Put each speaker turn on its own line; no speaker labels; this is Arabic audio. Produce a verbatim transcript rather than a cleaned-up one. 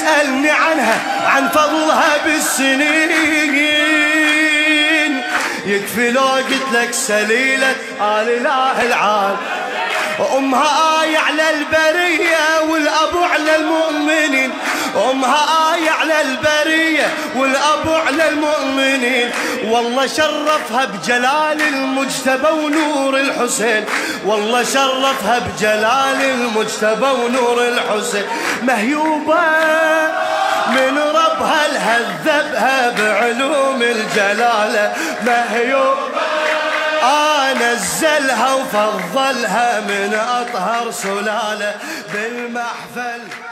تسألني عنها عن فضلها بالسنين، يكفي لو قلت لك سليلة آل إله العال. أمها آية على البرية والأبو على المؤمنين، أمها آية على البرية والأبو على المؤمنين. والله شرفها بجلال المجتبى ونور الحسين، والله شرفها بجلال المجتبى ونور الحسين. مهيوبة من ربها لهذبها بعلوم الجلالة، مهيوبة آه نزلها وفضلها من أطهر سلالة بالمحفل.